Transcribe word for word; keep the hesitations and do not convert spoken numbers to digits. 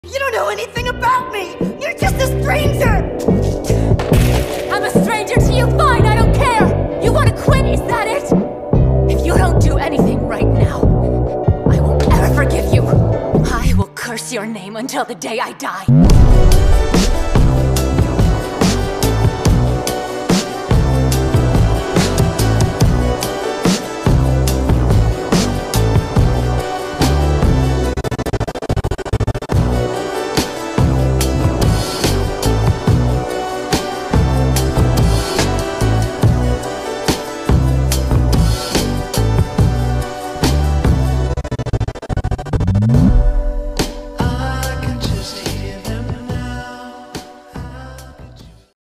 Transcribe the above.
You don't know anything about me! You're just a stranger! I'm a stranger to you, fine, I don't care! You wanna quit, is that it? If you don't do anything right now, I won't ever forgive you. I will curse your name until the day I die.